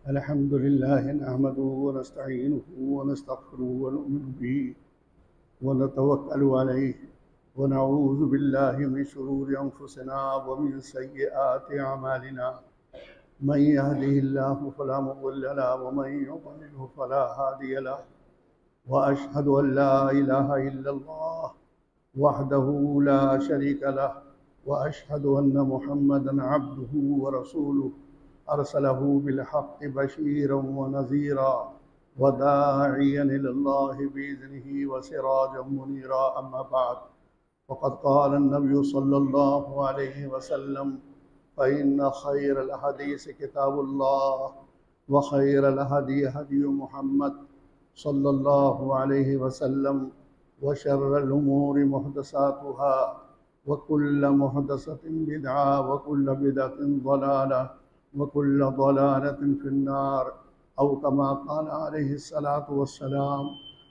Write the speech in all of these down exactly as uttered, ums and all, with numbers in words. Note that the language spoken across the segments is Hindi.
अल्हम्दुलिल्लाह नहमदुहु व नस्तईनुहु व नस्तग़फिरुहु व नु'मिनु बिही व नतवक्कलु अलैहि व नऊज़ु बिल्लाहि मिन शुरूरि अंफुसिना व मिन सय्यिआति अमालिना मन यहदिहिल्लाहु फला मुज़िल्ल लहु व मन युज़लिल्हु फला हादिय लहु व अशहदु अन ला इलाहा इल्लल्लाह वहदहु ला शरीका लहु व अशहदु अन्न मुहम्मदन अब्दुहु व रसूलुहु अरसलहु बिलहक़्क़ि बशीरन व नज़ीरा व दाइयन इलल्लाहि बिइज़निहि व सिराजन मुनीरा अम्मा बअद फ़क़द क़ाल अन्नबिय्यु सल्लल्लाहु अलैहि वसल्लम फ़इन्न ख़ैरल हदीस किताबुल्लाह व ख़ैरल हदी हदी मुहम्मद सल्लल्लाहु अलैहि वसल्लम व शर्रल उमूरि मुहदसातुहा व कुल्लु मुहदसतिन बिदअह व कुल्लु बिदअतिन ज़लालह व कुल्लु ज़लालतिन फ़िन्नार औ कमा क़ाल अलैहिस्सलातु वस्सलाम।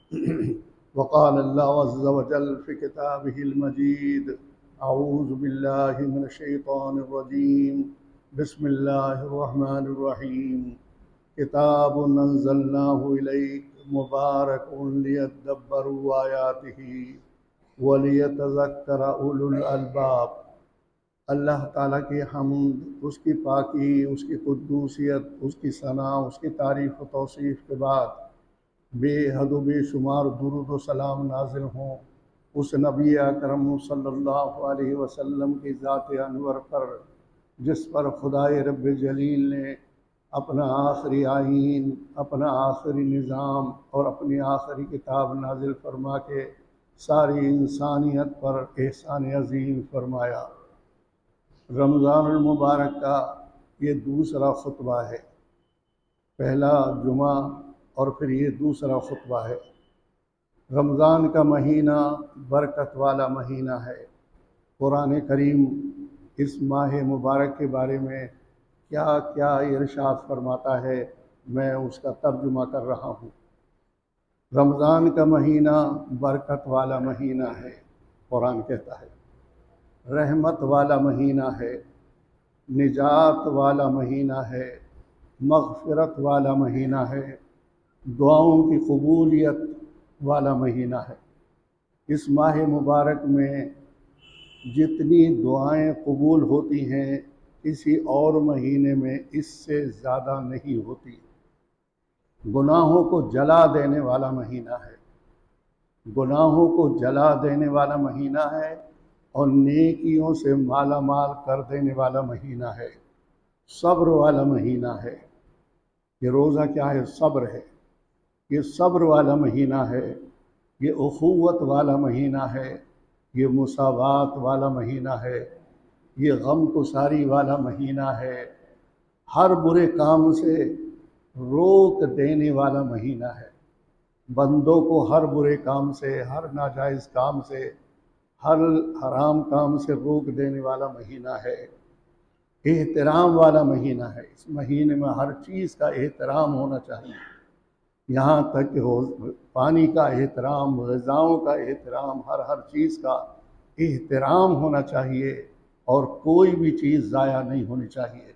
व क़ाल अल्लाहु अज़्ज़ा व जल्ल फ़ी किताबिहिल मजीद अऊज़ु बिल्लाहि मिनश शैतानिर रजीम बिस्मिल्लाहिर रहमानिर रहीम किताबुन अंज़लनाहु इलैक मुबारकुन लियद्दब्बरू आयातिही व लियतज़क्कर उलुल अलबाब। अल्लाह ताला की हम्द, उसकी पाकी, उसकी कुद्दूसियत, उसकी सना, उसकी तारीफ़ व तौसीफ़ के बाद बेहद व बेशुमार दुरूद व सलाम नाज़िल हों उस नबी अकरम सल्लल्लाहु अलैहि वसल्लम की ज़ात अनवर पर जिस पर खुदाए रब्ब जलील ने अपना आखिरी आईन, अपना आखिरी निज़ाम और अपनी आखिरी किताब नाजिल फरमा के सारी इंसानियत पर एहसान अज़ीम फरमाया। रमज़ानुल मुबारक का ये दूसरा खुतबा है। पहला जुमा और फिर ये दूसरा खुतबा है। रमज़ान का महीना बरकत वाला महीना है। कुरान करीम इस माह मुबारक के बारे में क्या क्या इरशाद फरमाता है, मैं उसका तर्जुमा कर रहा हूँ। रमज़ान का महीना बरकत वाला महीना है, कुरान कहता है। रहमत वाला महीना है, निजात वाला महीना है, मग़फ़िरत वाला महीना है, दुआओं की कबूलियत वाला महीना है। इस माह मुबारक में जितनी दुआएं कबूल होती हैं किसी और महीने में इससे ज़्यादा नहीं होती। गुनाहों को जला देने वाला महीना है, गुनाहों को जला देने वाला महीना है और नेकियों से माला माल कर देने वाला महीना है। सब्र वाला महीना है। ये रोज़ा क्या है? सब्र है। ये सब्र वाला महीना है, ये उख़ुव्वत वाला महीना है, ये मुसावात वाला महीना है, ये गमगुसारी वाला महीना है, हर बुरे काम से रोक देने वाला महीना है। बंदों को हर बुरे काम से, हर नाजायज़ काम से, हर हराम काम से रोक देने वाला महीना है। एहतराम वाला महीना है। इस महीने में हर चीज़ का एहतराम होना चाहिए, यहाँ तक कि हो पानी का एहतराम, ग़िज़ाओं का एहतराम, हर हर चीज़ का एहतराम होना चाहिए और कोई भी चीज़ ज़ाया नहीं होनी चाहिए।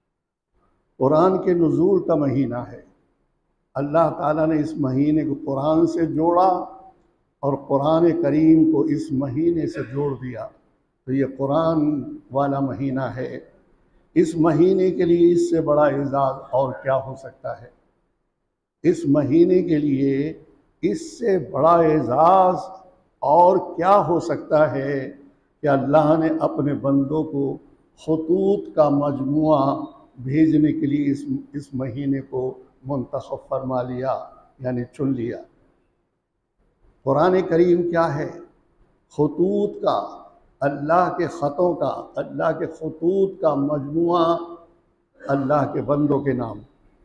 कुरान के नुज़ूल का महीना है। अल्लाह ताला ने इस महीने को कुरान से जोड़ा और कुरान करीम को इस महीने से जोड़ दिया, तो ये कुरान वाला महीना है। इस महीने के लिए इससे बड़ा एजाज़ और क्या हो सकता है? इस महीने के लिए इससे बड़ा एजाज़ और क्या हो सकता है कि अल्लाह ने अपने बंदों को ख़ुतूत का मजमुआ भेजने के लिए इस इस महीने को मुंतख़ब फरमा लिया, यानी चुन लिया। कुरान करीम क्या है? ख़ुतूत का, अल्लाह के ख़तों का, अल्लाह के ख़ुतूत का मजमुआ, अल्लाह के बंदों के नाम।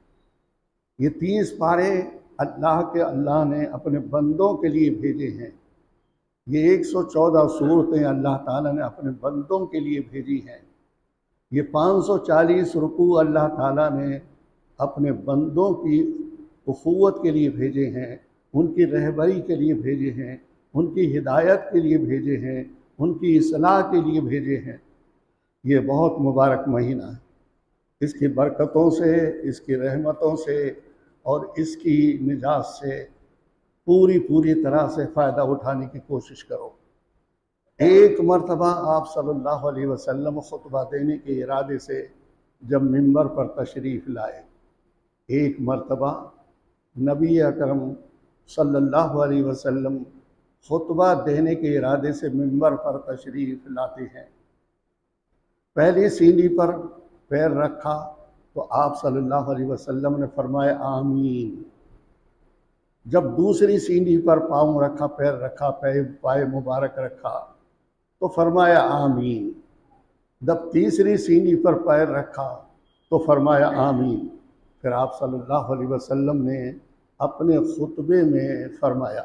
ये तीस पारे अल्लाह के अल्लाह ने अपने बंदों के लिए भेजे हैं। ये एक सौ चौदह सूरतें अल्लाह ताला ने अपने बंदों के लिए भेजी हैं। ये पाँच सौ चालीस रुकू अल्लाह ताला ने अपने बंदों की उख़ुव्वत के लिए भेजे हैं, उनकी रहबरी के लिए भेजे हैं, उनकी हिदायत के लिए भेजे हैं, उनकी इस्लाह के लिए भेजे हैं। ये बहुत मुबारक महीना है। इसकी बरकतों से, इसकी रहमतों से और इसकी निजात से पूरी पूरी तरह से फ़ायदा उठाने की कोशिश करो। एक मरतबा आप सल्लल्लाहु अलैहि वसल्लम खुतबा देने के इरादे से जब मिंबर पर तशरीफ़ लाए, एक मरतबा नबी अकरम सल्लल्लाहु अलैहि वसल्लम खुतबा देने के इरादे से मिंबर पर तशरीफ़ लाते हैं। पहली सीढ़ी पर पैर रखा तो आप सल्लल्लाहु अलैहि वसल्लम ने फरमाया आमीन। जब दूसरी सीढ़ी पर पाँव रखा, पैर रखा, पैर पाए मुबारक रखा तो फरमाया आमीन। जब तीसरी सीढ़ी पर पैर रखा तो फरमाया आमीन। फिर आप सल्लल्लाहु अलैहि वसल्लम ने अपने खुतबे में फरमाया।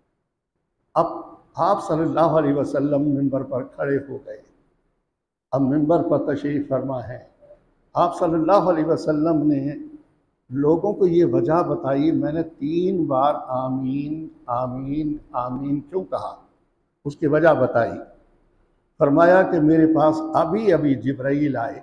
अब आप सल्लल्लाहु अलैहि वसल्लम मिंबर पर खड़े हो गए। अब मिंबर पर तशरीफ़ फरमा है। आप सल्लल्लाहु अलैहि वसल्लम ने लोगों को ये वजह बताई, मैंने तीन बार आमीन आमीन आमीन क्यों कहा, उसकी वजह बताई। फरमाया कि मेरे पास अभी अभी जिब्राईल आए।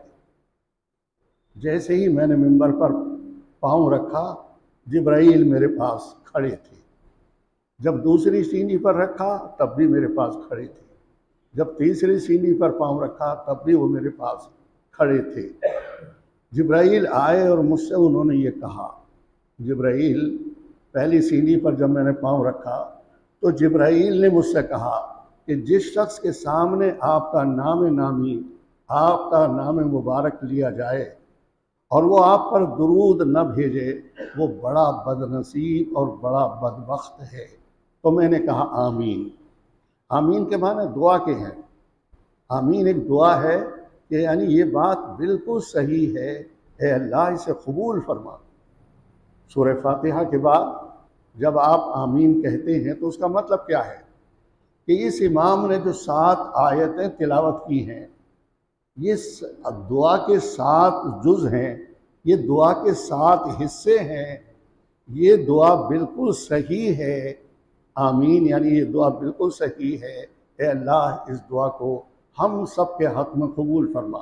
जैसे ही मैंने मिंबर पर पाँव रखा, जिब्राईल मेरे पास खड़े थे। जब दूसरी सीढ़ी पर रखा तब भी मेरे पास खड़े थे। जब तीसरी सीढ़ी पर पाँव रखा तब भी वो मेरे पास खड़े थे। जिब्राईल आए और मुझसे उन्होंने ये कहा। जिब्राईल पहली सीढ़ी पर जब मैंने पाँव रखा तो जिब्राईल ने मुझसे कहा कि जिस शख्स के सामने आपका नाम नामी, आपका नाम मुबारक लिया जाए और वो आप पर दुरूद न भेजे, वो बड़ा बदनसीब और बड़ा बदबख्त है। तो मैंने कहा आमीन। आमीन के माने दुआ के हैं। आमीन एक दुआ है कि यानी ये बात बिल्कुल सही है, ए अल्लाह इसे कबूल फरमा। सूरह फातिहा के बाद जब आप आमीन कहते हैं तो उसका मतलब क्या है कि इस इमाम ने जो सात आयतें तिलावत की हैं, ये दुआ के सात जुज़ हैं, ये दुआ के सात हिस्से हैं। ये दुआ बिल्कुल सही है। आमीन यानी ये दुआ बिल्कुल सही है। ए अल्लाह इस दुआ को हम सब के हक़ में कबूल फरमा।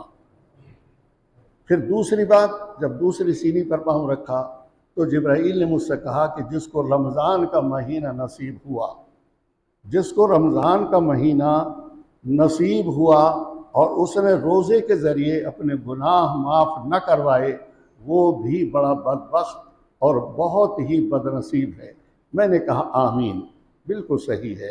फिर दूसरी बात, जब दूसरी सीढ़ी पर पाँव रखा तो जिब्राईल ने मुझसे कहा कि जिसको रमज़ान का महीना नसीब हुआ, जिसको रमज़ान का महीना नसीब हुआ और उसने रोज़े के ज़रिए अपने गुनाह माफ़ न करवाए, वो भी बड़ा बदबख्त और बहुत ही बदनसीब है। मैंने कहा आमीन, बिल्कुल सही है।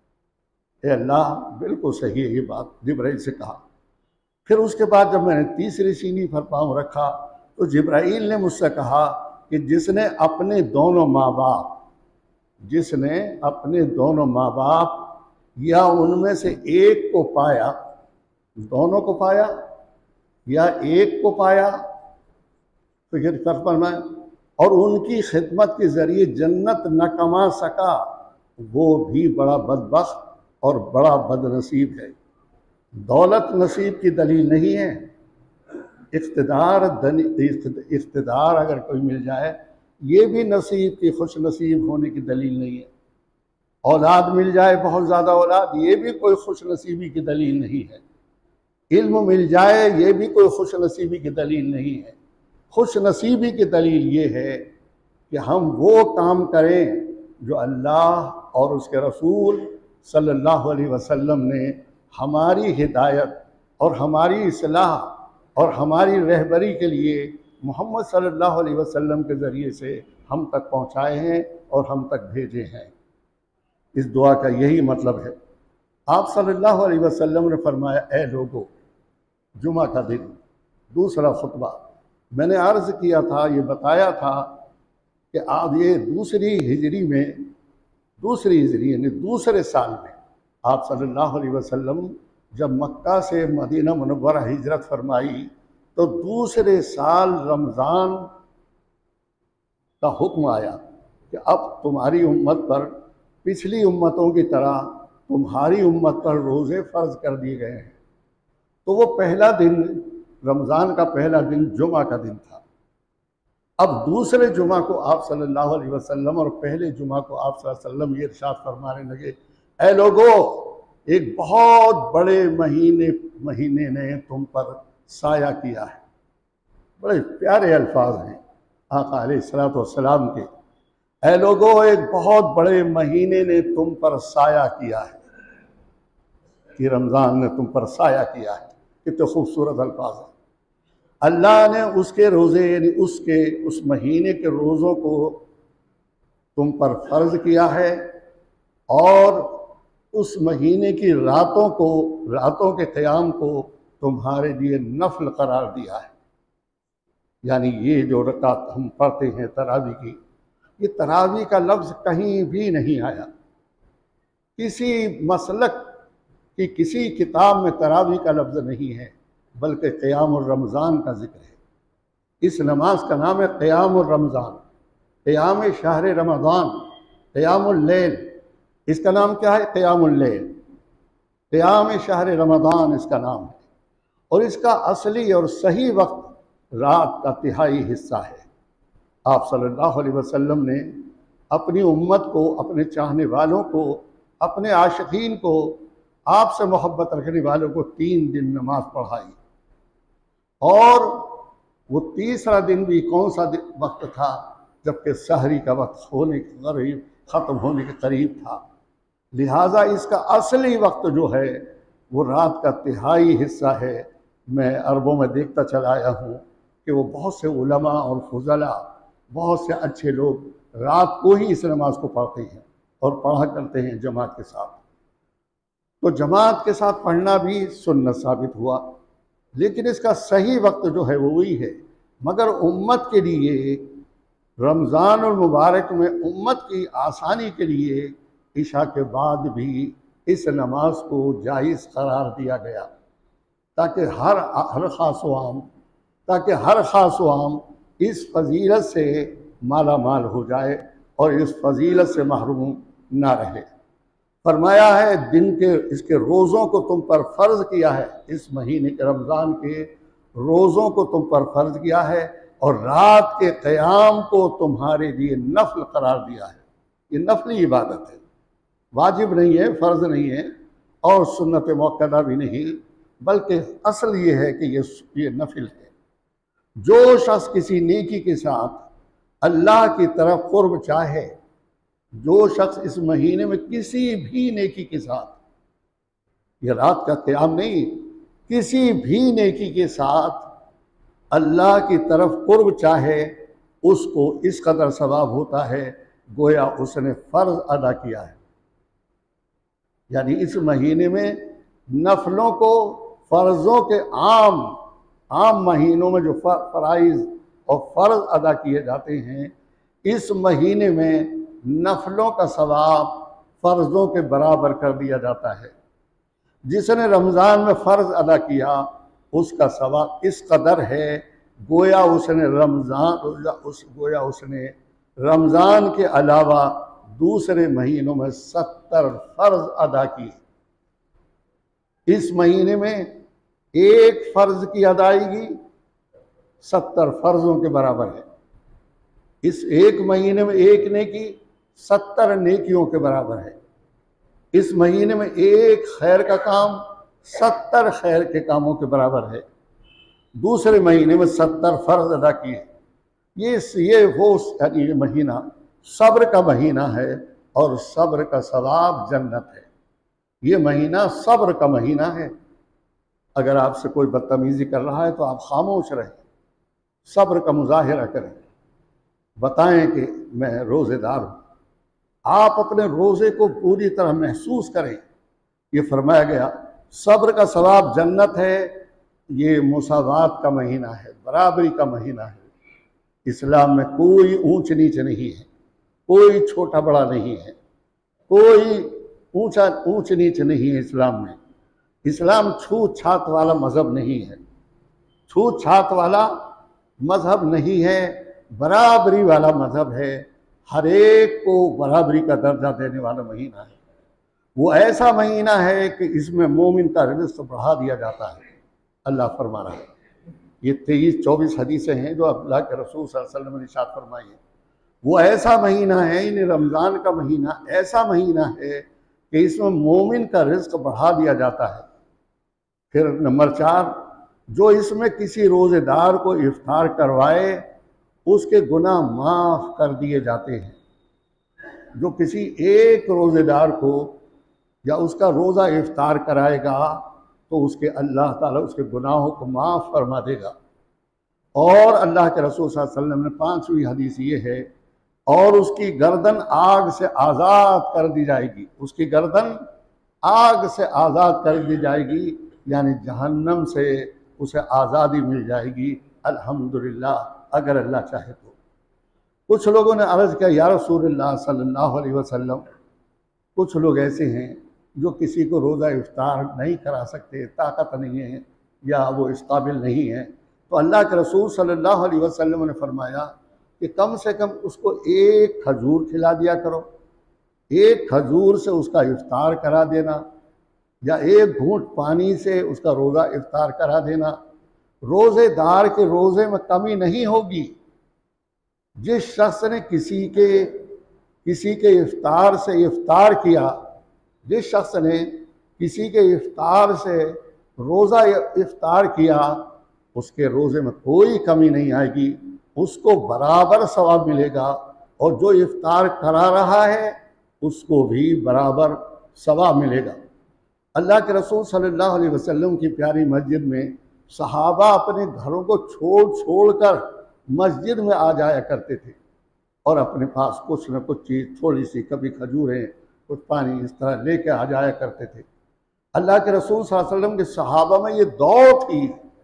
ए अल्लाह बिल्कुल सही है ये बात, जिब्राईल से कहा। फिर उसके बाद जब मैंने तीसरी सीढ़ी पर पाँव रखा तो जिब्राईल ने मुझसे कहा कि जिसने अपने दोनों माँ बाप जिसने अपने दोनों माँ बाप या उनमें से एक को पाया, दोनों को पाया या एक को पाया, फिक्र कर फरमाए, और उनकी खिदमत के ज़रिए जन्नत न कमा सका, वो भी बड़ा बदबख्त और बड़ा बदनसीब है। दौलत नसीब की दलील नहीं है। इख्तिदार इख्तिदार अगर कोई मिल जाए, ये भी नसीब की खुश नसीब होने की दलील नहीं है। औलाद मिल जाए, बहुत ज़्यादा औलाद, ये भी कोई खुश नसीबी की दलील नहीं है। इल्म मिल जाए, ये भी कोई खुश नसीबी की दलील नहीं है। खुश नसीबी की दलील ये है कि हम वो काम करें जो अल्लाह और उसके रसूल सल्लल्लाहु अलैहि वसल्लम ने हमारी हिदायत और हमारी इस्लाह और हमारी रहबरी के लिए मोहम्मद सल्लल्लाहु अलैहि वसल्लम के ज़रिए से हम तक पहुँचाए हैं और हम तक भेजे हैं। इस दुआ का यही मतलब है। आप सल्लल्लाहु अलैहि वसल्लम ने फरमाया, ए लोगो, जुमा का दिन, दूसरा खुतबा, मैंने अर्ज़ किया था, ये बताया था कि आज ये दूसरी हिजरी में, दूसरी हिजरी यानी दूसरे साल में आप सल्लल्लाहु अलैहि वसल्लम जब मक्का से मदीना मुनव्वरा हिजरत फरमाई तो दूसरे साल रमज़ान का हुक्म आया कि अब तुम्हारी उम्मत पर पिछली उम्मतों की तरह तुम्हारी उम्मत पर रोज़े फ़र्ज कर दिए गए हैं। तो वो पहला दिन, रमज़ान का पहला दिन जुमा का दिन था। अब दूसरे जुमा को आप सल्लल्लाहु अलैहि वसल्लम और पहले जुमा को आप सल्लल्लाहु अलैहि वसल्लम ये इरशाद फरमाने लगे, ऐ लोगो, एक बहुत बड़े महीने महीने ने तुम पर साया किया है। बड़े प्यारे अल्फाज हैं आका अलैहिस्सलातु वस्सलाम के। ऐ लोगों, एक बहुत बड़े महीने ने तुम पर साया किया है, कि रमज़ान ने तुम पर साया किया है। कितने खूबसूरत अल्फाज हैं। अल्लाह ने उसके रोज़े यानी उसके उस महीने के रोज़ों को तुम पर फ़र्ज किया है और उस महीने की रातों को, रातों के क़याम को तुम्हारे लिए नफल करार दिया है। यानी ये जो रकात हम पढ़ते हैं तरावी की, ये तरावी का लफ्ज़ कहीं भी नहीं आया, किसी मसलक की किसी किताब में तरावी का लफ्ज़ नहीं है, बल्कि क़यामुर रमज़ान का जिक्र है। इस नमाज का नाम है क़यामुर रमज़ान, क़याम शहर रमज़ान, क़यामुल लैल। इसका नाम क्या है? क़यामुल लैल, क़याम शहर रमज़ान इसका नाम है। और इसका असली और सही वक्त रात का तिहाई हिस्सा है। आप सल्लल्लाहु अलैहि वसल्लम ने अपनी उम्मत को, अपने चाहने वालों को, अपने आशिकीन को, आपसे मोहब्बत रखने वालों को तीन दिन नमाज पढ़ाई। और वो तीसरा दिन भी कौन सा वक्त था? जबकि सहरी का वक्त होने के करीब, ख़त्म होने के करीब था। लिहाजा इसका असली वक्त जो है वो रात का तिहाई हिस्सा है। मैं अरबों में देखता चला आया हूँ कि वो बहुत से उलमा और फुज़ला, बहुत से अच्छे लोग रात को ही इस नमाज को पढ़ते हैं और पढ़ा करते हैं जमात के साथ। तो जमात के साथ पढ़ना भी सुन्नत साबित हुआ, लेकिन इसका सही वक्त जो है वो वही है। मगर उम्मत के लिए रमज़ान और मुबारक में उम्मत की आसानी के लिए इशा के बाद भी इस नमाज को जायज़ करार दिया गया, ताकि हर हर ख़ास व आम ताकि हर ख़ास व आम इस फजीलत से माला माल हो जाए और इस फजीलत से महरूम ना रहे। फरमाया है दिन के इसके रोज़ों को तुम पर फ़र्ज़ किया है, इस महीने के रमज़ान के रोज़ों को तुम पर फ़र्ज़ किया है और रात के क़याम को तुम्हारे लिए नफल करार दिया है। ये नफली इबादत है, वाजिब नहीं है, फ़र्ज़ नहीं है और सुन्नत मुअक्कदा भी नहीं, बल्कि असल ये है कि ये ये नफिल है। जो शख्स किसी नेकी के साथ अल्लाह की तरफ कुर्ब चाहे, जो शख्स इस महीने में किसी भी नेकी के साथ, ये रात का क़याम नहीं, किसी भी नेकी के साथ अल्लाह की तरफ कुर्ब चाहे, उसको इस कदर सवाब होता है गोया उसने फ़र्ज़ अदा किया है। यानी इस महीने में नफलों को, फ़र्ज़ों के आम आम महीनों में जो फ़राइज़ और फ़र्ज़ अदा किए जाते हैं, इस महीने में नफलों का सवाब फ़र्ज़ों के बराबर कर दिया जाता है। जिसने रमज़ान में फ़र्ज़ अदा किया उसका सवाब इस कदर है गोया उसने रमज़ान उस गोया उसने रमज़ान के अलावा दूसरे महीनों में सत्तर फ़र्ज़ अदा किए। इस महीने में एक फ़र्ज़ की अदायगी सत्तर फ़र्ज़ों के बराबर है। इस एक महीने में एक नेकी सत्तर नेकियों के बराबर है। इस महीने में एक खैर का काम सत्तर खैर के कामों के बराबर है। दूसरे महीने में सत्तर फ़र्ज़ अदा किए। ये ये वो यानी ये महीना सब्र का महीना है और सब्र का सवाब जन्नत है। ये महीना सब्र का महीना है। अगर आपसे कोई बदतमीज़ी कर रहा है तो आप खामोश रहें, सब्र का मुजाहिरा करें, बताएं कि मैं रोज़ेदार हूँ। आप अपने रोज़े को पूरी तरह महसूस करें। ये फरमाया गया सब्र का सवाब जन्नत है। ये मुसावात का महीना है, बराबरी का महीना है। इस्लाम में कोई ऊंच नीच नहीं है, कोई छोटा बड़ा नहीं है, कोई ऊंचा ऊंच नीच नहीं है इस्लाम में। इस्लाम छूत छात वाला मज़हब नहीं है, छूत छात वाला मज़हब नहीं है, बराबरी वाला मज़हब है। हर एक को बराबरी का दर्जा देने वाला महीना है। वो ऐसा महीना है कि इसमें मोमिन का रिज़्क़ बढ़ा दिया जाता है। अल्लाह फरमा रहा है, ये तेईस चौबीस हदीसें हैं जो अल्लाह के रसूल सल्लल्लाहु अलैहि वसल्लम ने इरशाद फरमाई है। वो ऐसा महीना है, इन रमज़ान का महीना ऐसा महीना है कि इसमें मोमिन का रिज़्क़ बढ़ा दिया जाता है। फिर नंबर चार, जो इसमें किसी रोज़ेदार को इफ्तार करवाए उसके गुनाह माफ़ कर दिए जाते हैं। जो किसी एक रोज़ेदार को या उसका रोज़ा इफ्तार कराएगा तो उसके अल्लाह ताला उसके गुनाहों को माफ़ फरमा देगा। और अल्लाह के रसूल सल्लल्लाहु अलैहि वसल्लम ने पांचवी हदीस ये है, और उसकी गर्दन आग से आज़ाद कर दी जाएगी, उसकी गर्दन आग से आज़ाद कर दी जाएगी, यानी जहन्नम से उसे आज़ादी मिल जाएगी। अल्हम्दुलिल्लाह, अगर अल्लाह चाहे तो। कुछ लोगों ने अर्ज़ किया, या रसूलल्लाह सल्लल्लाहु अलैहि वसल्लम, कुछ लोग ऐसे हैं जो किसी को रोज़ा इफ्तार नहीं करा सकते, ताकत नहीं है या वो इस काबिल नहीं है। तो अल्लाह के रसूल सल्लल्लाहु अलैहि वसल्लम ने फरमाया कि कम से कम उसको एक खजूर खिला दिया करो, एक खजूर से उसका इफ्तार करा देना, या एक घूंट पानी से उसका रोज़ा इफ्तार करा देना। रोज़ेदार के रोज़े में कमी नहीं होगी। जिस शख्स ने किसी के किसी के इफ्तार से इफ्तार किया, जिस शख्स ने किसी के इफ्तार से रोज़ा इफ्तार किया, उसके रोज़े में कोई कमी नहीं आएगी, उसको बराबर सवाब मिलेगा, और जो इफ्तार करा रहा है उसको भी बराबर सवाब मिलेगा। अल्लाह के रसूल सल्लल्लाहु अलैहि वसल्लम की प्यारी मस्जिद में सहाबा अपने घरों को छोड़ छोड़ कर मस्जिद में आ जाया करते थे, और अपने पास कुछ न कुछ चीज़ थोड़ी सी, कभी खजूरें, कुछ पानी, इस तरह लेके आ जाया करते थे। अल्लाह के रसूल सल्लल्लाहु अलैहि वसल्लम के सहाबा में ये दौड़ थी,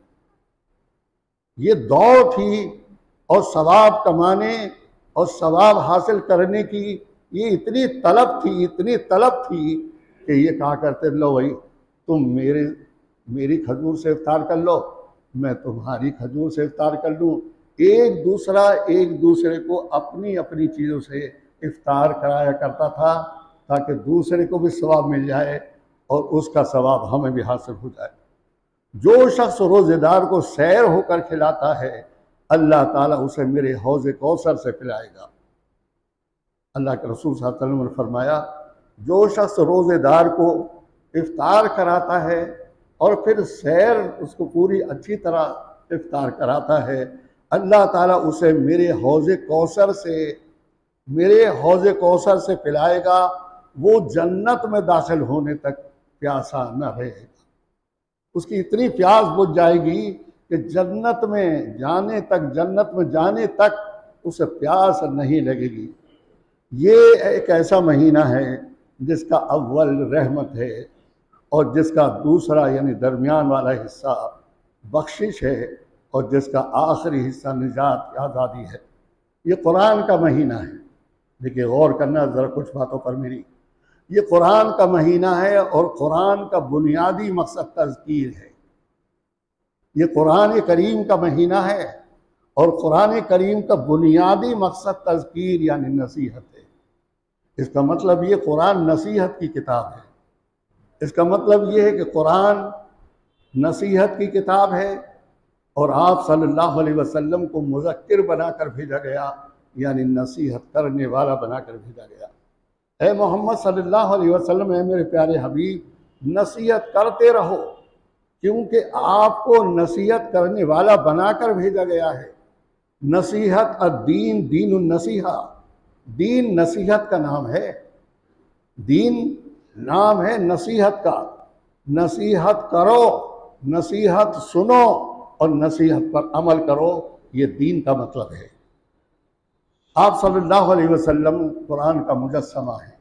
ये दौड़ थी, और सवाब कमाने और सवाब हासिल करने की ये इतनी तलब थी, इतनी तलब थी कि ये कहा करते, लो भाई तुम मेरे मेरी खजूर से इफ्तार कर लो, मैं तुम्हारी खजूर से इफ्तार कर लूँ। एक दूसरा एक दूसरे को अपनी अपनी चीज़ों से इफ्तार कराया करता था, ताकि दूसरे को भी सवाब मिल जाए और उसका सवाब हमें भी हासिल हो जाए। जो शख्स रोज़ेदार को सैर होकर खिलाता है, अल्लाह ताला उसे मेरे हौज़े कौसर से पिलाएगा। अल्लाह के रसूल सल्लल्लाहु अलैहि वसल्लम ने फरमाया, जो शख्स रोज़ेदार को इफ्तार कराता है और फिर सैर उसको पूरी अच्छी तरह इफ्तार कराता है, अल्लाह ताला उसे मेरे हौज़े कौसर से मेरे हौज़े कौसर से पिलाएगा। वो जन्नत में दाखिल होने तक प्यासा न रहेगा। उसकी इतनी प्यास बुझ जाएगी कि जन्नत में जाने तक जन्नत में जाने तक उसे प्यास नहीं लगेगी। ये एक ऐसा महीना है जिसका अव्वल रहमत है और जिसका दूसरा यानी दरमियान वाला हिस्सा बख्शिश है और जिसका आखिरी हिस्सा निजात की आज़ादी है। ये कुरान का महीना है। देखिए, गौर करना ज़रा कुछ बातों पर मेरी। ये कुरान का महीना है और कुरान का बुनियादी मकसद तज़कीर है। ये कुरान करीम का महीना है और कुरान करीम का बुनियादी मकसद तज़कीर यानी नसीहत है। इसका मतलब ये कुरान नसीहत की किताब है। इसका मतलब ये है कि कुरान नसीहत की किताब है और आप सल्लल्लाहु अलैहि वसल्लम को मुज़क्किर बनाकर भेजा गया, यानी नसीहत करने वाला बनाकर भेजा गया। ए मोहम्मद सल्लल्लाहु अलैहि वसल्लम, है मेरे प्यारे हबीब, नसीहत करते रहो, क्योंकि आपको नसीहत करने वाला बनाकर भेजा गया है। नसीहत अद्दीन दीनुन नसीहा, दीन नसीहत का नाम है। दीन नाम है नसीहत का। नसीहत करो, नसीहत सुनो और नसीहत पर अमल करो, ये दीन का मतलब है। आप सल्लल्लाहु अलैहि वसल्लम कुरान का मुजस्समा है।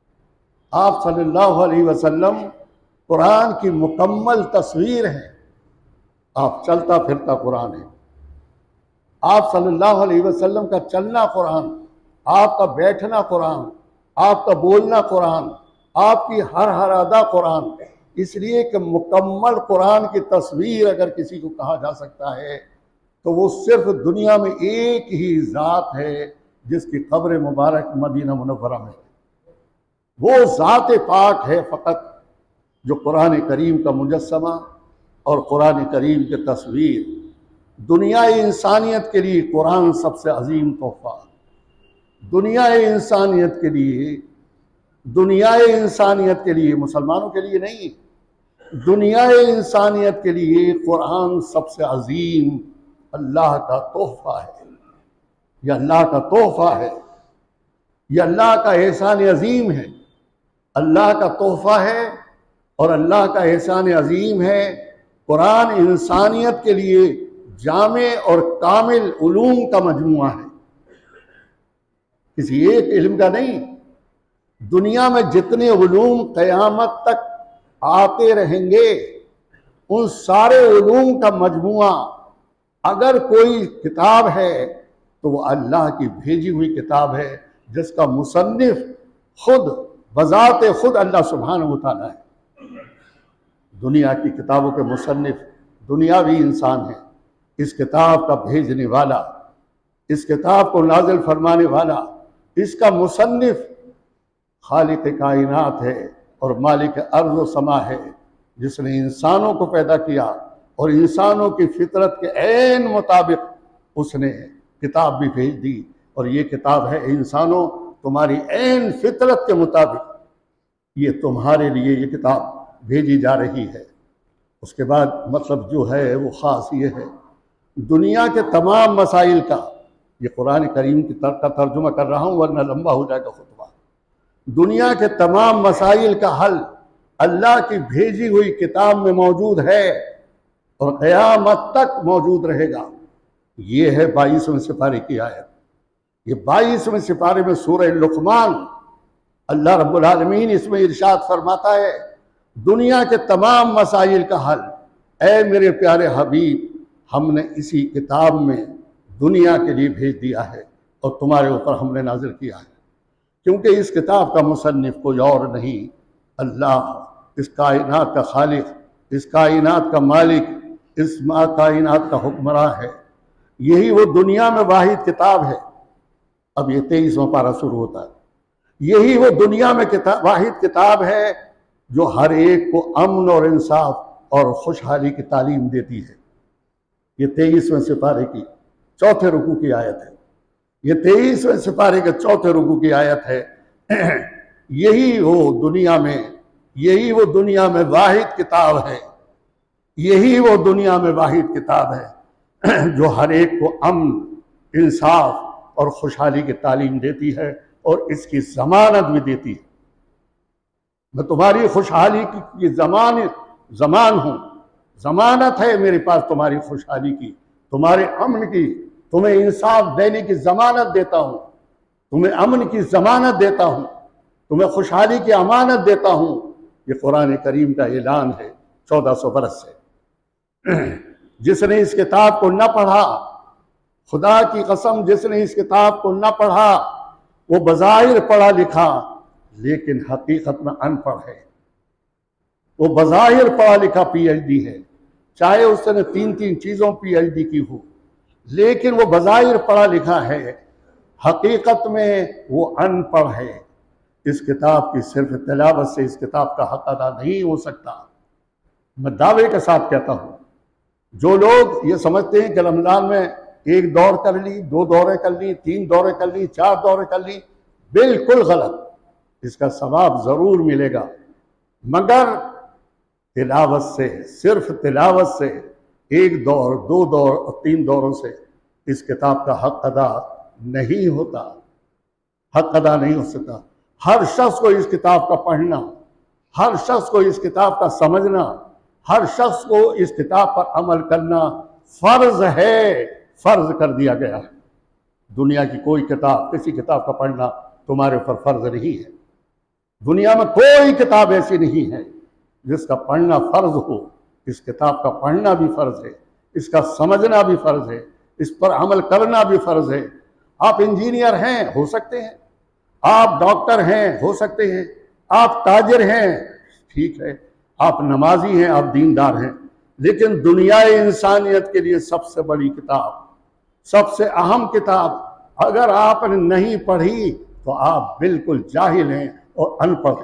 आप सल्लल्लाहु अलैहि वसल्लम कुरान की मुकम्मल तस्वीर है। आप चलता फिरता कुरान है। आप सल्लल्लाहु अलैहि वसल्लम का चलना कुरान, आपका बैठना कुरान, आपका बोलना कुरान, आपकी हर हर अदा कुरान। इसलिए कि मुकम्मल कुरान की तस्वीर अगर किसी को कहा जा सकता है तो वो सिर्फ दुनिया में एक ही ज़ात है जिसकी कब्र मुबारक मदीना मुनव्वरा में है। वो ज़ात पाक है फ़कत जो कुरान करीम का मुजस्समा और कुरान करीम की तस्वीर। दुनिया इंसानियत के लिए कुरान सबसे अजीम तोहफ़ा। दुनिया इंसानियत के लिए दुनिया इंसानियत के लिए, मुसलमानों के लिए नहीं, दुनिया इंसानियत के लिए कुरान सबसे अजीम अल्लाह का तोहफा है। यह अल्लाह का तोहफा है, यह अल्लाह का एहसान अजीम है। अल्लाह का तोहफा है और अल्लाह का एहसान अजीम है। कुरान इंसानियत के लिए जामे और कामिल उलूम का मजमुआ है, किसी एक इल्म का नहीं। दुनिया में जितने उलूम क़यामत तक आते रहेंगे उन सारे उलूम का मजमुआ अगर कोई किताब है तो वो अल्लाह की भेजी हुई किताब है, जिसका मुसन्निफ खुद बजाते खुद अल्लाह सुब्हानहू व तआला है। दुनिया की किताबों के मुसन्निफ दुनियावी इंसान है। इस किताब का भेजने वाला, इस किताब को नाजिल फरमाने वाला, इसका मुसन्निफ खालिक कायनात है और मालिक अर्ज़ व समा है, जिसने इंसानों को पैदा किया और इंसानों की फितरत के ऐन मुताबिक उसने किताब भी भेज दी। और ये किताब है, इंसानों तुम्हारी ऐन फितरत के मुताबिक ये तुम्हारे लिए ये किताब भेजी जा रही है। उसके बाद मतलब जो है वो ख़ास ये है, दुनिया के तमाम मसाइल का, ये कुरान करीम की तर, का तर्जुमा कर रहा हूँ वरना लंबा हो जाएगा खुतबा। दुनिया के तमाम मसाइल का हल अल्लाह की भेजी हुई किताब में मौजूद है और क़यामत तक मौजूद रहेगा। ये है बाईसवें सिपारे की आयत। ये बाईसवें सिपारे में सूरह लुक़मान अल्लाह रब्बुल आलमीन इसमें इरशाद फरमाता है, दुनिया के तमाम मसाइल का हल ऐ मेरे प्यारे हबीब हमने इसी किताब में दुनिया के लिए भेज दिया है और तुम्हारे ऊपर हमने नाजिल किया है। क्योंकि इस किताब का मुसन्निफ कोई और नहीं, अल्लाह इस कायनात का खालिक, इस कायनात का मालिक, इस कायनात का हुक्मरान है। यही वो दुनिया में वाहिद किताब है। अब ये तेईसवां पारा शुरू होता है। यही वो दुनिया में किताब वाहिद किताब है जो हर एक को अमन और इंसाफ और खुशहाली की तालीम देती है। ये तेईसवें सिपारे की चौथे रुकू की आयत है। ये तेईसवें सिपारे के चौथे रुकू की आयत है। यही वो दुनिया में यही वो दुनिया में वाहिद किताब है यही वो दुनिया में वाहिद किताब है जो हर एक को अमन, इंसाफ और खुशहाली की तालीम देती है और इसकी जमानत भी देती है। मैं तुम्हारी खुशहाली की जमान जमान हूँ, जमानत है मेरे पास तुम्हारी खुशहाली की, तुम्हारे अमन की, तुम्हें इंसाफ देने की जमानत देता हूँ, तुम्हें अमन की जमानत देता हूँ, तुम्हें खुशहाली की अमानत देता हूँ। ये कुरान करीम का ऐलान है चौदह सौ बरस से। जिसने इस किताब को न पढ़ा, खुदा की कसम जिसने इस किताब को न पढ़ा वो बज़ाहिर पढ़ा लिखा लेकिन हकीकत में अनपढ़ है। वो बज़ाहिर पढ़ा लिखा पीएचडी है, चाहे उसने तीन तीन चीज़ों पीएचडी की हो, लेकिन वो बज़ाहिर पढ़ा लिखा है, हकीकत में वो अनपढ़ है। इस किताब की सिर्फ तिलावत से इस किताब का हक अदा नहीं हो सकता। मैं दावे के साथ कहता हूँ, जो लोग ये समझते हैं कि रमज़ान में एक दौर कर ली, दो दौरे कर ली, तीन दौरे कर ली, चार दौरे कर ली, बिल्कुल गलत। इसका सवाब ज़रूर मिलेगा, मगर तिलावत से, सिर्फ तिलावत से एक दौर, दो दौर और तीन दौरों से इस किताब का हक अदा नहीं होता, हक अदा नहीं हो सकता। हर शख्स को इस किताब का पढ़ना, हर शख्स को इस किताब का समझना, हर शख्स को इस किताब पर अमल करना फर्ज है, फर्ज कर दिया गया है। दुनिया की कोई किताब, किसी किताब का पढ़ना तुम्हारे ऊपर फर्ज नहीं है। दुनिया में कोई किताब ऐसी नहीं है जिसका पढ़ना फर्ज हो। इस किताब का पढ़ना भी फर्ज है, इसका समझना भी फर्ज है, इस पर अमल करना भी फर्ज है। आप इंजीनियर हैं, हो सकते हैं, आप डॉक्टर हैं, हो सकते हैं, आप ताजिर हैं, ठीक है, आप नमाजी हैं, आप दीनदार हैं, लेकिन दुनिया इंसानियत के लिए सबसे बड़ी किताब, सबसे अहम किताब अगर आपने नहीं पढ़ी तो आप बिल्कुल जाहिल हैं और अनपढ़।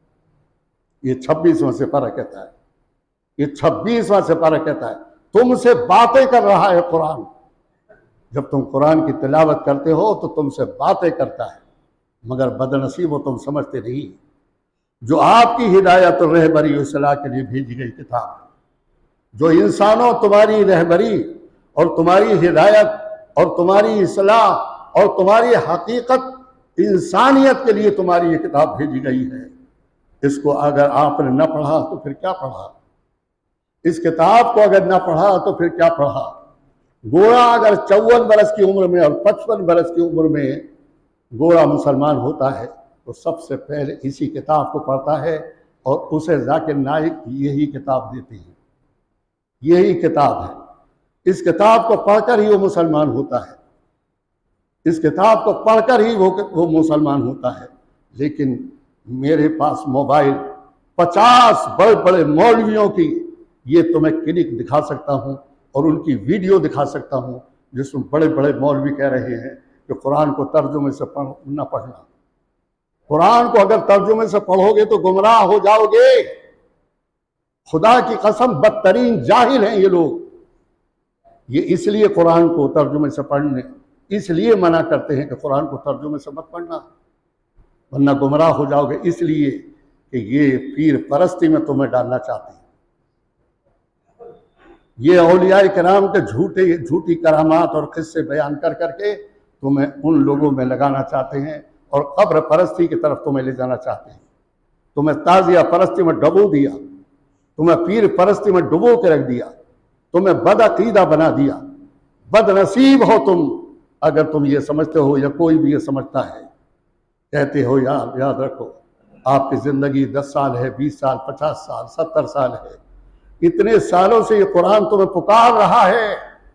ये छब्बीसवां सिपारा कहता है, ये छब्बीसवां सिपारा कहता है, तुमसे बातें कर रहा है कुरान। जब तुम कुरान की तिलावत करते हो तो तुमसे बातें करता है, मगर बदनसीब हो तुम समझते नहीं। जो आपकी हिदायत और रहबरी और सलाह के लिए भेजी गई किताब है, जो इंसानों तुम्हारी रहबरी और तुम्हारी हिदायत और तुम्हारी इस्लाह और तुम्हारी हकीकत इंसानियत के लिए तुम्हारी ये किताब भेजी गई है। इसको अगर आपने न पढ़ा तो फिर क्या पढ़ा? इस किताब को अगर न पढ़ा तो फिर क्या पढ़ा? गोरा अगर चौवन बरस की उम्र में और पचपन बरस की उम्र में गोरा मुसलमान होता है तो सबसे पहले इसी किताब को पढ़ता है और उसे जाकिर नाइक यही किताब देती है। यही किताब है। इस किताब को पढ़कर ही वो मुसलमान होता है। इस किताब को पढ़कर ही वो वो मुसलमान होता है। लेकिन मेरे पास मोबाइल पचास बड़े बड़े मौलवियों की ये तो मैं क्लिक दिखा सकता हूँ और उनकी वीडियो दिखा सकता हूँ जिसमें बड़े बड़े मौलवी कह रहे हैं कि कुरान को तर्जुमे से पढ़ न पढ़ना। कुरान को अगर तर्जुमे से पढ़ोगे तो गुमराह हो जाओगे। खुदा की कसम बदतरीन जाहिल हैं ये लोग। ये इसलिए कुरान को तर्जुमे से पढ़ने इसलिए मना करते हैं कि कुरान को तर्जुमे से मत पढ़ना वरना गुमराह हो जाओगे, इसलिए कि ये पीर परस्ती में तुम्हें डालना चाहते हैं। ये औलिया किराम के झूठे झूठी करामात और किस्से बयान कर करके तुम्हें उन लोगों में लगाना चाहते हैं और कब्र परस्ती की तरफ तुम्हें ले जाना चाहते हैं। तुम्हें ताजिया परस्ती में डुबो दिया, तुम्हें पीर परस्ती में डुबो के रख दिया, तुम्हें बदअकीदा बना दिया। बदनसीब हो तुम अगर तुम ये समझते हो या कोई भी ये समझता है। कहते हो यार याद रखो आपकी ज़िंदगी दस साल है, बीस साल, पचास साल, सत्तर साल है। इतने सालों से ये कुरान तुम्हें पुकार रहा है।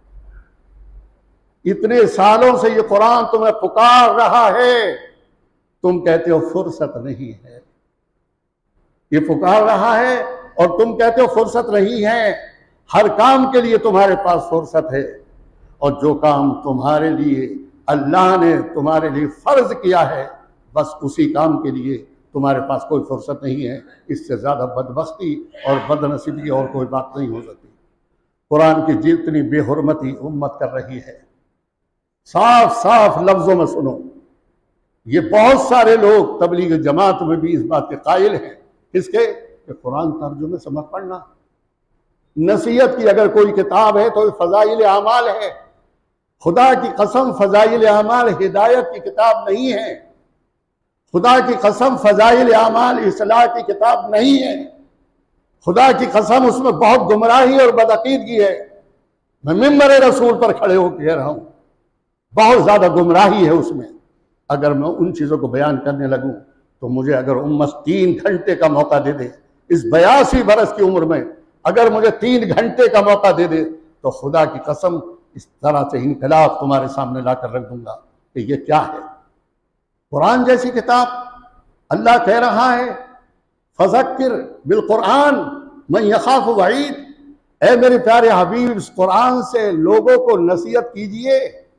इतने सालों से ये कुरान तुम्हें पुकार रहा है। तुम कहते हो फुर्सत नहीं है। ये पुकार रहा है और तुम कहते हो फुर्सत नहीं है। हर काम के लिए तुम्हारे पास फुर्सत है और जो काम तुम्हारे लिए अल्लाह ने तुम्हारे लिए फर्ज किया है बस उसी काम के लिए तुम्हारे पास कोई फुर्सत नहीं है। इससे ज़्यादा बदबख्ती और बदनसीबी और कोई बात नहीं हो सकती। कुरान की जितनी बेहुरमती उम्मत कर रही है, साफ साफ लफ्ज़ों में सुनो। ये बहुत सारे लोग तबलीग जमात में भी इस बात के कायल हैं किसके कि कुरान तर्जुमे से मत पढ़ना। नसीहत की अगर कोई किताब है तो फ़ज़ाइल आमाल है। खुदा की कसम फ़ज़ाइल आमाल हिदायत की किताब नहीं है। खुदा की कसम फ़ज़ाइल आमाल इस्लाह की किताब नहीं है। खुदा की कसम उसमें बहुत गुमराही और बदअकीदगी है। मैं मिंबर रसूल पर खड़े होकर कह रहा हूँ बहुत ज़्यादा गुमराही है उसमें। अगर मैं उन चीज़ों को बयान करने लगूँ तो मुझे अगर उम्मत तीन घंटे का मौका दे दे इस बयासी बरस की उम्र में, अगर मुझे तीन घंटे का मौका दे दे तो खुदा की कसम इस तरह से इनकलाब तुम्हारे सामने लाकर रख दूंगा कि ये क्या है। कुरान जैसी किताब अल्लाह कह रहा है फज़क्किर बिल कुरान मन यखाफ वईद। ऐ मेरे प्यारे हबीब इस कुरान से लोगों को नसीहत कीजिए।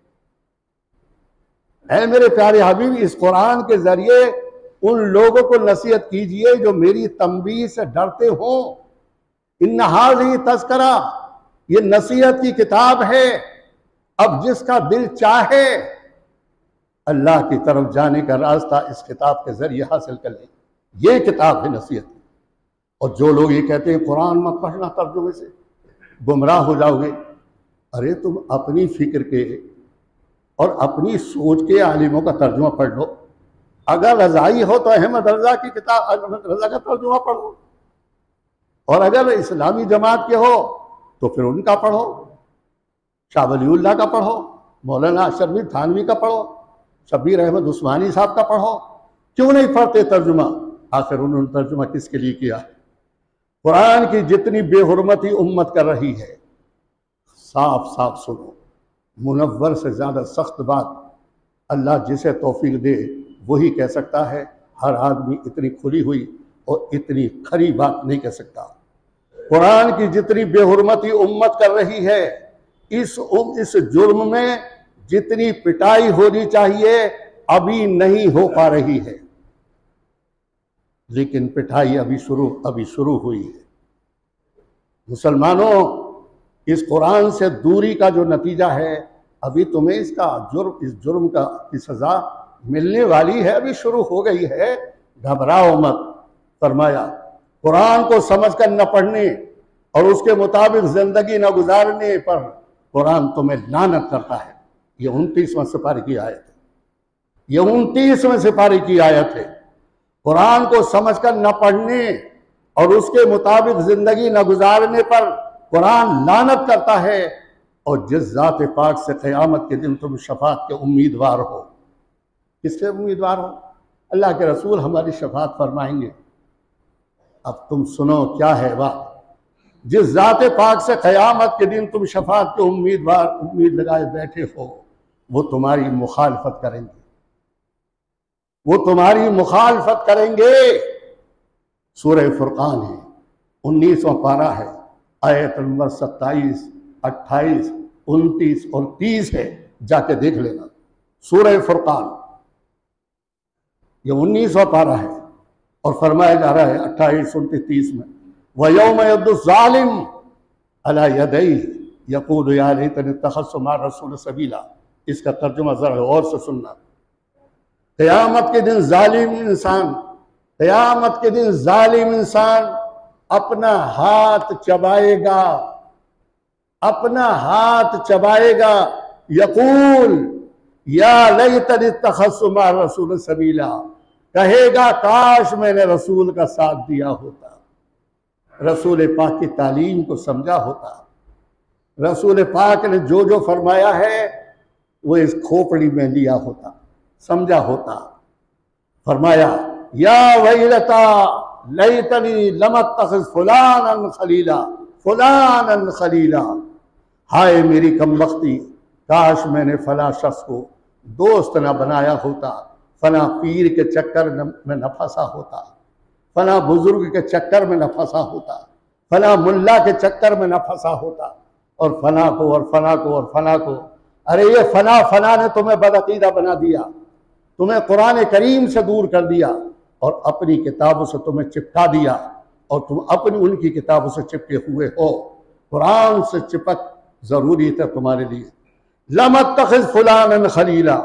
ऐ मेरे प्यारे हबीब इस कुरान के जरिए उन लोगों को नसीहत कीजिए जो मेरी तंबीह से डरते हो। इन्ना हाज़िही तज़किरा, ये नसीहत की किताब है। अब जिसका दिल चाहे अल्लाह की तरफ जाने का रास्ता इस किताब के जरिए हासिल कर ले। ये किताब है नसीहत। और जो लोग ये कहते हैं कुरान मत पढ़ना तर्जुमे से गुमराह हो जाओगे, अरे तुम अपनी फिक्र के और अपनी सोच के आलिमों का तर्जुमा पढ़ लो। अगर रज़ाई हो तो अहमद रज़ा की किताब अहमद रज़ा का तर्जुमा पढ़ो और अगर इस्लामी जमात के हो तो फिर उनका पढ़ो, शाह वलीउल्लाह का पढ़ो, मौलाना अशरफ थानवी का पढ़ो, शब्बीर अहमद उस्मानी साहब का पढ़ो। क्यों नहीं पढ़ते तर्जुमा? आखिर उन्होंने तर्जुमा किसके लिए किया है? कुरान की जितनी बेहुरमती उम्मत कर रही है, साफ साफ सुनो। मुनव्वर से ज़्यादा सख्त बात अल्लाह जिसे तौफीक दे वही कह सकता है। हर आदमी इतनी खुली हुई और इतनी खरी बात नहीं कह सकता। कुरान की जितनी बेहुरमती उम्मत कर रही है, इस इस जुर्म में जितनी पिटाई होनी चाहिए अभी नहीं हो पा रही है। लेकिन पिटाई अभी शुरू अभी शुरू हुई है। मुसलमानों, इस कुरान से दूरी का जो नतीजा है, अभी तुम्हें इसका जुर्म इस जुर्म का की सज़ा मिलने वाली है, अभी शुरू हो गई है। घबराओ मत, फरमाया कुरान को समझकर न पढ़ने और उसके मुताबिक जिंदगी न गुजारने पर कुरान तुम्हें लानत करता है। ये उनतीसवां सिपारी की आयत है, ये उनतीसवें सिपारी की आयत है। कुरान को समझकर न पढ़ने और उसके मुताबिक जिंदगी न गुजारने पर कुरान लानत करता है। और जिस ज़ात पाक से क़यामत के दिन तुम शफात के उम्मीदवार हो, किसके उम्मीदवार हो? अल्लाह के रसूल हमारी शफात फरमाएंगे। अब तुम सुनो क्या है बात। जिस ज़ात पाक से क़यामत के दिन तुम शफात के उम्मीदवार उम्मीद लगाए बैठे हो, वो तुम्हारी मुखालफत करेंगे, वो तुम्हारी मुखालफत करेंगे। सूरह फुरकान है, उन्नीसवां पारा है, आयत नंबर सत्ताईस, अट्ठाईस, उनतीस और तीस है, जाके देख लेना। सूरह फुरकान ये उन्नीसवां पारा है और फरमाया जा रहा है अट्ठाईस, उनतीस, तीस में वयौम यद्दुज़्ज़ालिम अला यदैहि यक़ूलु या लैतनी इत्तख़ज़्तु मअ रसूल सबीला। इसका तर्जुमा जरा गौर से सुनना। क़यामत के दिन जालिम इंसान, क़यामत के दिन जालिम इंसान अपना हाथ चबाएगा, अपना हाथ चबाएगा। यक़ूल या लैतनी इत्तख़ज़्तु मअ रसूल सबीला, कहेगा काश मैंने रसूल का साथ दिया होता, रसूल पाक की तालीम को समझा होता, रसूल पाक ने जो जो फरमाया है वो इस खोपड़ी में लिया होता, समझा होता। फरमाया या वैलता लैतनी लम अत्तखिज़ फुलानन खलीला, फुलानन खलीला, हाय मेरी कमबख्ती, काश मैंने फला शख्स को दोस्त न बनाया होता, फला पीर के चक्कर में न फंसा होता, फला बुजुर्ग के चक्कर में न फंसा होता, फला मुल्ला के चक्कर में न फंसा होता, और फला को और फला को और फला को। अरे ये फला फला ने तुम्हें बदअकीदा बना दिया, तुम्हें कुरान करीम से दूर कर दिया और अपनी किताबों से तुम्हें चिपका दिया, और तुम अपनी उनकी किताबों से चिपके हुए हो। कुरान से चिपक जरूरी था तुम्हारे लिए। लम अत्तखिज़ फुलानन खलीला,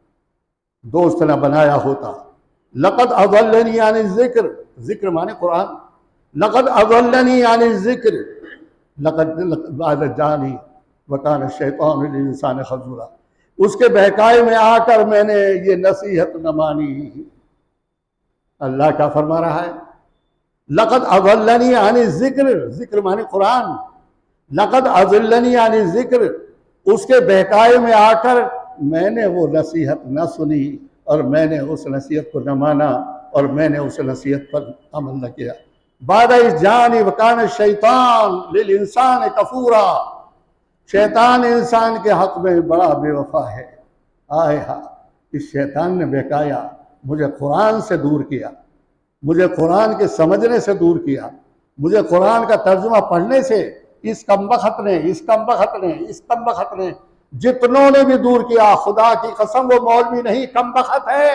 दोस्त न बनाया होता। लक़द अज़ल्लनी अन ज़िक्र, ज़िक्र माने कुरान। लक़द अज़ल्लनी अन ज़िक्र लक़द बाद जानी व कान शैतान लिल इंसान खज़ूरा, उसके बहकाए में आकर मैंने ये नसीहत न मानी। अल्लाह क्या फरमा रहा है? लक़द अज़ल्लनी अन ज़िक्र, ज़िक्र माने कुरान। लक़द अज़ल्लनी अन ज़िक्र, उसके बहकाए में आकर मैंने वो नसीहत न सुनी और मैंने उस नसीहत को न माना और मैंने उस नसीहत पर अमल न किया। बाद जानी वकान शैतान लिल इंसान कफूरा, शैतान इंसान के हक में बड़ा बेवफा है। आए हा, इस शैतान ने बहकाया, मुझे कुरान से दूर किया, मुझे कुरान के समझने से दूर किया, मुझे कुरान का तर्जुमा पढ़ने से इस कमबख्त ने इस कमबख्त ने इस कमबख्त ने जितनों ने भी दूर किया। खुदा की कसम वो मौलवी नहीं, कमबख्त है।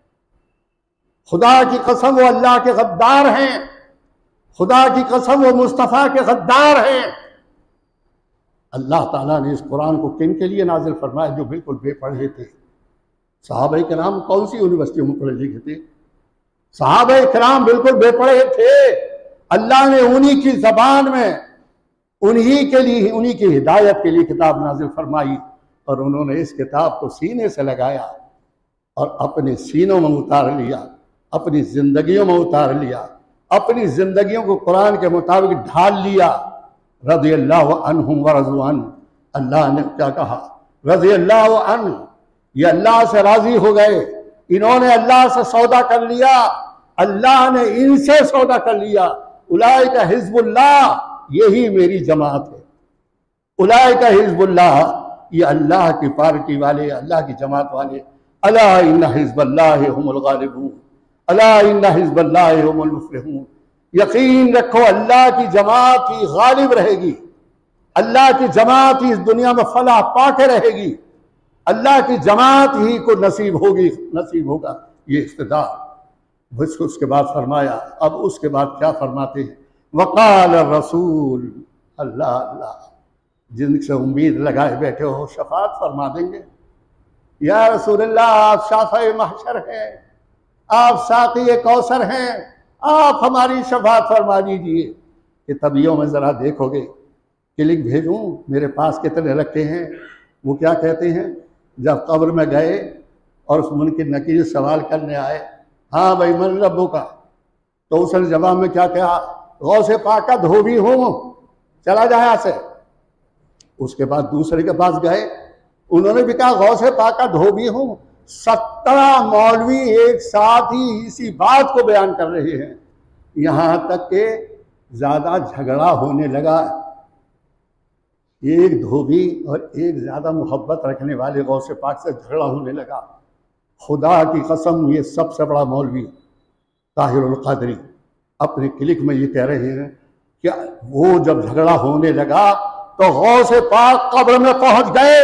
खुदा की कसम वो अल्लाह के गद्दार हैं। खुदा की कसम वो मुस्तफ़ा के गद्दार हैं। अल्लाह ताला ने इस कुरान को किन के लिए नाजिल फरमाया? जो बिल्कुल बेपढ़े थे। सहाबा किराम कौन सी यूनिवर्सिटियों में पढ़े लिखे थे? सहाबा किराम बिल्कुल बेपढ़े थे। अल्लाह ने उन्हीं की जबान में उन्हीं के लिए, उन्हीं की हिदायत के लिए किताब नाजिल फरमाई, और उन्होंने इस किताब को सीने से लगाया और अपने सीनों में उतार लिया, अपनी जिंदगियों में उतार लिया, अपनी जिंदगियों को कुरान के मुताबिक ढाल लिया। रज़ियल्लाहु अन्हुम व रज़ू अन्हु, अल्लाह ने क्या कहा? रज़ियल्लाहु अन्हु, ये अल्लाह से राजी हो गए, इन्होंने अल्लाह से सौदा कर लिया, अल्लाह ने इनसे सौदा कर लिया। उलाइका हिज़्बुल्लाह, यही मेरी जमात है। उलाइका हिज़्बुल्लाह, ये अल्लाह की पार्टी वाले, अल्लाह की जमात वाले। अला इन्ना हिज़्बल्लाहि हुमुल गालिबून, अला इन्ना हिज़्बल्लाहि हुमुल मुफ़्लिहून। यकीन रखो अल्लाह की जमात ही गालिब रहेगी, अल्लाह की जमात ही इस दुनिया में फलाह पाके रहेगी, अल्लाह की जमात ही को नसीब होगी, नसीब होगा ये इख्तिदार। उसके बाद फरमाया, अब उसके बाद क्या फरमाते हैं? वक़ाल रसूल, अल्लाह अल्लाह, जिनसे उम्मीद लगाए बैठे हो शफात फरमा देंगे। या रसूलल्लाह, आप शाफ़े महशर हैं, आप साक़ी कौसर हैं, आप हमारी शफाअत फरमा दीजिए। कि तबियों में ज़रा देखोगे कि लिख भेजूँ मेरे पास कितने रखे हैं। वो क्या कहते हैं, जब कब्र में गए और उस मुनकिर नकीर सवाल करने आए, हाँ भाई मन रब्बू का, तो उसने जवाब में क्या कहा, गौसे पाक का धोबी हूँ, चला जाए यहाँ से। उसके बाद दूसरे के पास गए, उन्होंने भी कहा गौसे पाक का धोबी हूँ। सत्रह मौलवी एक साथ ही इसी बात को बयान कर रहे हैं, यहाँ तक के ज्यादा झगड़ा होने लगा। एक धोबी और एक ज्यादा मोहब्बत रखने वाले गौसे पाक से झगड़ा होने लगा। खुदा की कसम, ये सबसे बड़ा मौलवी ताहिरुल क़ादरी अपने क्लिक में ये कह रहे हैं कि वो जब झगड़ा होने लगा तो गौसे पाक कब्र में पहुंच गए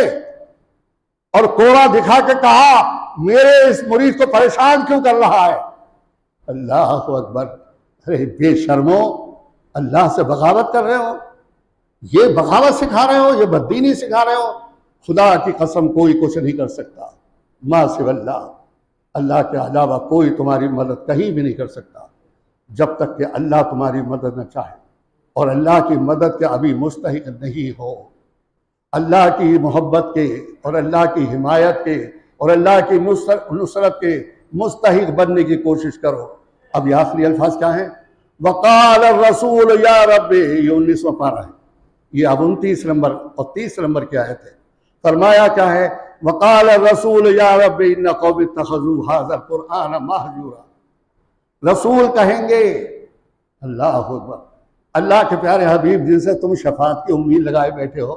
और कोड़ा दिखा के कहा, मेरे इस मुरीद को परेशान क्यों कर रहा है। अल्लाह अकबर, अरे बेशर्मो, अल्लाह से बगावत कर रहे हो, ये बगावत सिखा रहे हो, ये बददीनी सिखा रहे हो। खुदा की कसम कोई कुछ नहीं कर सकता, मा सिवल्लाह, अल्लाह के अलावा कोई तुम्हारी मदद कहीं भी नहीं कर सकता जब तक कि अल्लाह तुम्हारी मदद न चाहे, और अल्लाह की मदद के अभी मुस्तहिक नहीं हो। अल्लाह की मोहब्बत के और अल्लाह की हिमायत के और अल्लाह की नुसरत के मुस्तहिक बनने की कोशिश करो। अब ये आखिरी अल्फाज क्या है, वक़ाल रसूल या रब्बी, ये उन्नीसवां पारा है, ये अब उनतीस नंबर और तीस नंबर की आयत है। फरमाया क्या है, वक़ाल रसूल या रब्बी इन्ना क़ौमी इत्तख़ज़ू हाज़ल क़ुरआन महजूरा। रसूल कहेंगे, अल्लाह अकबर, अल्लाह के प्यारे हबीब जिनसे तुम शफाअत की उम्मीद लगाए बैठे हो,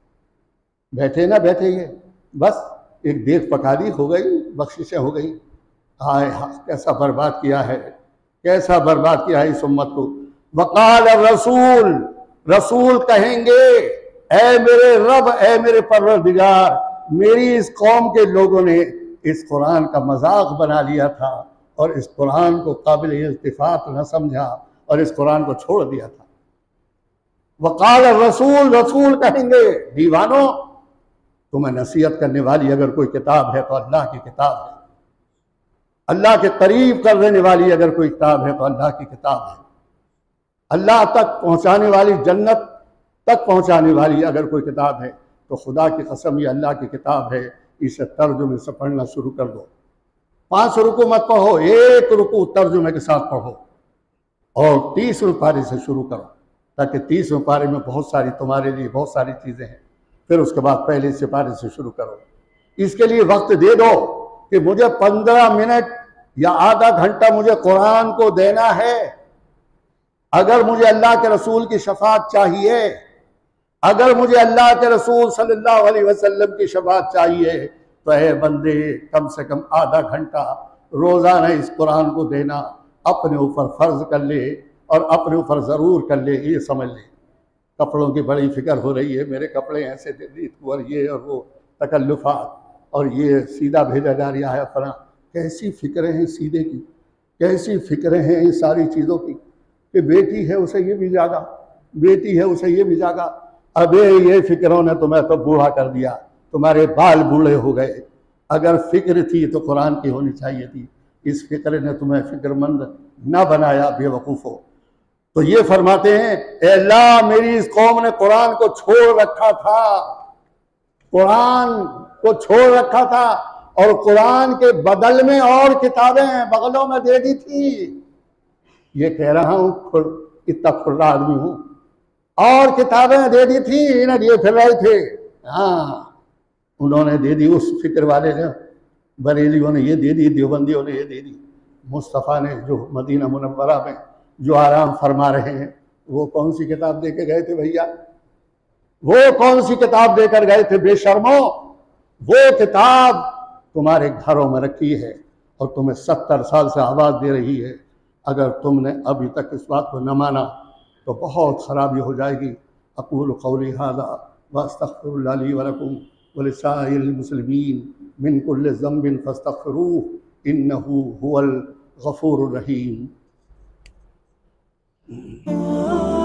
बैठे ना बैठे, ये बस एक देख पका दी, हो गई, बख्शिशें हो गई। हाय हाय, कैसा बर्बाद किया है, कैसा बर्बाद किया है इस उम्मत को। वक़ाल रसूल, रसूल कहेंगे, ऐ मेरे रब, ऐ मेरे परवरदिगार, मेरी इस कौम के लोगों ने इस कुरान का मजाक बना लिया था और इस कुरान को काबिल इल्तिफात न समझा और इस कुरान को छोड़ दिया था। वक़ाल रसूल, रसूल कहेंगे, दीवानों, तुम्हें नसीहत करने वाली अगर कोई किताब है तो अल्लाह की किताब है, अल्लाह के करीब कर देने वाली अगर कोई किताब है तो अल्लाह की किताब है, अल्लाह तक पहुंचाने वाली, जन्नत तक पहुंचाने वाली अगर कोई किताब है तो खुदा की कसम ये अल्लाह की किताब है। इसे तर्जुमे से पढ़ना शुरू कर दो। पांच रुकू मत पढ़ो, एक रुकू तर्जुमे के साथ पढ़ो और तीसवें पारे से शुरू करो, ताकि तीसवें पारे में बहुत सारी तुम्हारे लिए बहुत सारी चीज़ें हैं। फिर उसके बाद पहले से पारे से शुरू करो। इसके लिए वक्त दे दो कि मुझे पंद्रह मिनट या आधा घंटा मुझे कुरान को देना है। अगर मुझे अल्लाह के रसूल की शफाअत चाहिए, अगर मुझे अल्लाह के रसूल सल्लल्लाहु अलैहि वसल्लम की शफाअत चाहिए, तो है बंदे कम से कम आधा घंटा रोज़ाना इस कुरान को देना अपने ऊपर फ़र्ज कर ले और अपने ऊपर ज़रूर कर ले। ये समझ ले, कपड़ों की बड़ी फिक्र हो रही है, मेरे कपड़े ऐसे दे दी और ये और वो तकल्लुफ़ात, और ये सीधा भेजा जा रहा है फला। कैसी फ़िक्रें हैं सीधे की, कैसी फ़िक्रें हैं इन सारी चीज़ों की कि बेटी है उसे ये भी जागा, बेटी है उसे ये भी जागा। अबे ये फ़िक्रों ने तुम्हें तो बूढ़ा कर दिया, तुम्हारे बाल बूढ़े हो गए। अगर फ़िक्र थी तो कुरान की होनी चाहिए थी। इस फ़िक्र ने तुम्हें फ़िक्रमंद न बनाया, बेवकूफ़ हो। तो ये फरमाते हैं, ए अल्लाह, मेरी इस कौम ने कुरान को छोड़ रखा था, कुरान को छोड़ रखा था और कुरान के बदल में और किताबें बगलों में दे दी थी। ये कह रहा हूँ, इतना खुला आदमी हूँ, और किताबें दे दी थी, इन्हें ये फिर रहे थे। हाँ, उन्होंने दे दी, उस फिक्र वाले ने, बरेलियों ने ये दे दी, देवबंदियों ने ये दे दी। मुस्तफ़ा ने जो मदीना मुनव्वरा में जो आराम फरमा रहे हैं, वो कौन सी किताब दे के गए थे भैया? वो कौन सी किताब देकर गए थे बेशर्मो? वो किताब तुम्हारे घरों में रखी है और तुम्हें सत्तर साल से आवाज़ दे रही है। अगर तुमने अभी तक इस बात को न माना तो बहुत ख़राबी हो जाएगी। अक़ूलु क़ौली हाज़ा व अस्तग़फ़िरुल्लाह ली व लकुम व लिसाइरिल मुस्लिमीन मिन कुल्लि ज़ंबिन फ़स्तग़फ़िरूहु इन्नहु हुवल गफ़ूरुर रहीम।